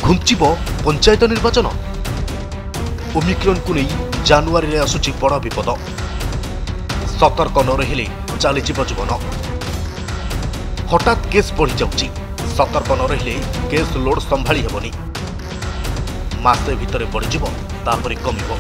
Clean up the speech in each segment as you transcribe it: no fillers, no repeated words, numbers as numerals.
घुंचिब पंचायत निर्वाचन ओमिक्रॉन को नहीं जानुआरी रे आसुची बड़ विपद सतर्क न रहिले चलीजीव जीवन हठात केस बढ़ी जाउची सतर्क न रहिले केस लोड संभाली हेबनी मासे भितरे बढ़ीजिब तापरे कमिब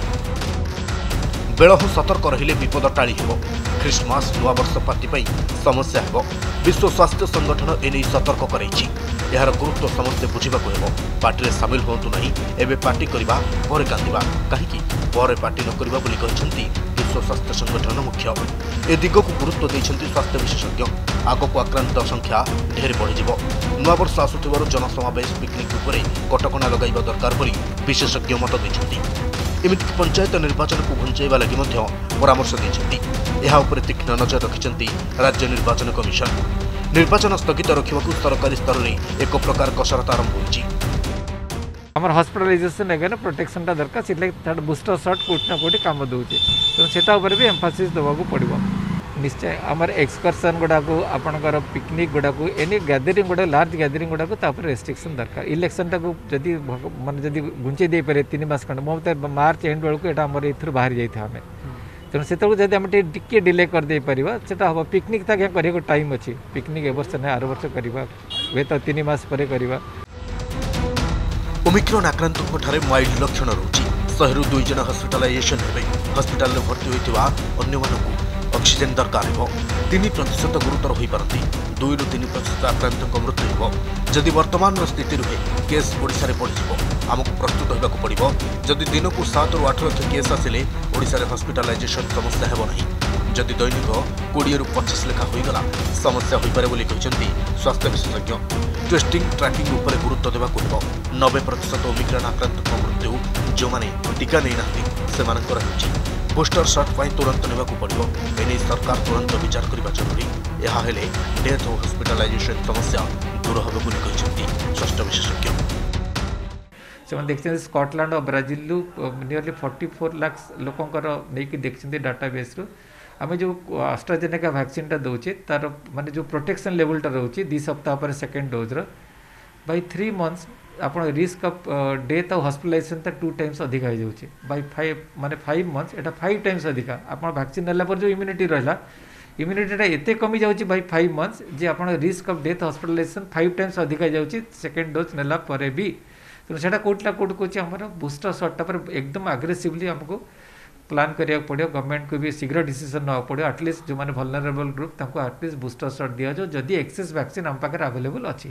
बेलहु सतर्क रहिले विपद टाली हेब ख्रिस्टमास नुआवर्ष पार्टी पई समस्या हेब विश्व स्वास्थ्य संगठन एने सतर्क करैछि यार गुरुत्व समस्ते बुझा पार्टी सामिल हूँ ना एवं पार्टी करवा पर कांदिबा कहीं पर पार्टी न करबा बोली कहछंती विश्व स्वास्थ्य संगठन मुख्य ए दिग को गुरुत्व देछंती स्वास्थ्य विशेषज्ञ आगक आक्रांत संख्या ढेर बढ़ीजिव नुआवर्ष आसुथिबारु जनसमावेश पिकनिक उपरे कटकणा लगाइबा दरकार बोली विशेषज्ञ मत देछंती एमितिक पंचायत निर्वाचन को घुंचाइबा लागि मध्य परामर्श देछंती एहा उपरे तीक्ष्ण नजर रखिछंती राज्य निर्वाचन कमिशन निर्वाचन स्थगित रखा सरकारी स्तर में एक प्रकार कसरत आरंभ होती हॉस्पिटलाइजेशन एगे प्रोटेक्शन दरकार से बूस्टर शॉट कोटी ना कोटी काम दूचे तेणु से भी एम्फासिस देवाक पड़ो निश्चय आमर एक्सकर्सन गुड़ाक आपंकर पिकनिक गुड़ाक एनी गैदरिंग गुड़ा लार्ज गैदरिंग गुड़ाक रेस्ट्रिक्शन दरकार इलेक्शन टाक जदि माने जदि घुंचे दे पारे 3 मास खंड मत मार्च एंड बेलू यहाँ आम ए बाहर जाइए तेणु से जब आम टे डिले करदे पार हम पिकनिक तक कर टाइम अच्छी पिकनिक ए वर्ष ना आर वर्ष करवा हे तो 3 मास पर करवा ओमिक्रॉन आक्रांतों ठारे माइल्ड लक्षण रोची 100 2 जन हॉस्पिटलाइजेशन हेबे हॉस्पिटल में भर्ती होइतिबा अन्य मानकु ऑक्सीजन दरकार हेबो 3% गुरुतर होई पारंती 2-3% आक्रांतों मृत्यु हेबो जदि वर्तमान स्थिति रुहे केस ओडिसा रे पड़िजिबो आमको प्रस्तुत होगाक पड़िबो जदि दिन को 7 ରୁ 8 लाख केस आसिले ओडिसा रे हॉस्पिटलाइजेशन समस्या हेबो नहीं जदि दैनिक 20 ରୁ 25 लेखा होईगला समस्या होई पारे बोली कहछंती स्वास्थ्य विशेषज्ञ टेस्टिंग ट्रैकिंग उपर गुरुत्व देवाक हेबो 90% ओमिक्रॉन आक्रांतों मृत्यु जो माने टीका नै नाथि सेमानकर हेउची बूस्टर शॉट पाई तुरंत नेबाक पड़िबो एने सरकार तुरंत विचार करबा जरूरी यहा हेले डेथ और हॉस्पिटलाइजेशन समस्या दूर होबे बोली कहछंती स्वास्थ्य विशेषज्ञ से देखते स्कॉटलैंड और ब्राजिल नियरली 44 लाख लोकंर नहीं देखते डाटाबेस रु आम जो एस्ट्राजेनेका वैक्सीन दौचे तार माने जो प्रोटेक्शन लेवलटा रोचे 2 सप्ताह पर सेकेंड डोज्र बाय 3 मंथ्स आप रिस्क ऑफ डेथ और हॉस्पिटलाइजेशन तक 2 टाइम्स अधिक हो जाऊँचे बाय 5 माने 5 मंथ्स एटा 5 टाइम्स अधिक आप वैक्सीन नेला पर जो इम्यूनिटी रहा इम्यूनिटीटा एते कमी जाऊँगी बाय 5 मंथ्स जे आप risk of death hospitalisation 5 times अधिक हो जाऊँगी सेकेंड डोज नेला पर भी तेणु से कौटना कौट कौच आम बूस्टर शॉटा पर एकदम आग्रेसिवली आमको प्लान करिया पड़ो गवर्नमेंट को भी शीघ्र डिसीजन ना पड़ो एटलिस्ट जो मैंने वल्नरेबल ग्रुप तांको एटलिस्ट बूस्टर शॉट दिया जो जदि एक्सेस वैक्सीन आम पाखे अवेलेबल अच्छी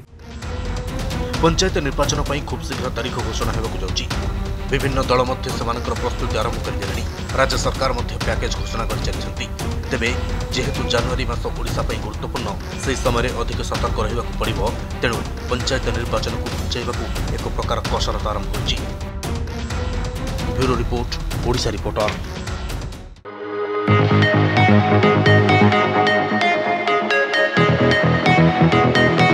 पंचायत निर्वाचन पर खूब शीघ्र तारीख घोषणा होगा जाउची विभिन्न दल मध्य सेमानकर प्रस्तुति आरंभ कर राज्य सरकार मध्य पैकेज घोषणा कर चलती तेबे जेहेतु जनवरी मास ओडिशा पई गुरुत्वपूर्ण से समय अधिक सतर्क रहिबा पड़िबो तेणु पंचायत निर्वाचन को घुंचाइबाकू एक प्रकार कसरत आरंभ होची ब्यूरो रिपोर्ट ओडिशा रिपोर्टर।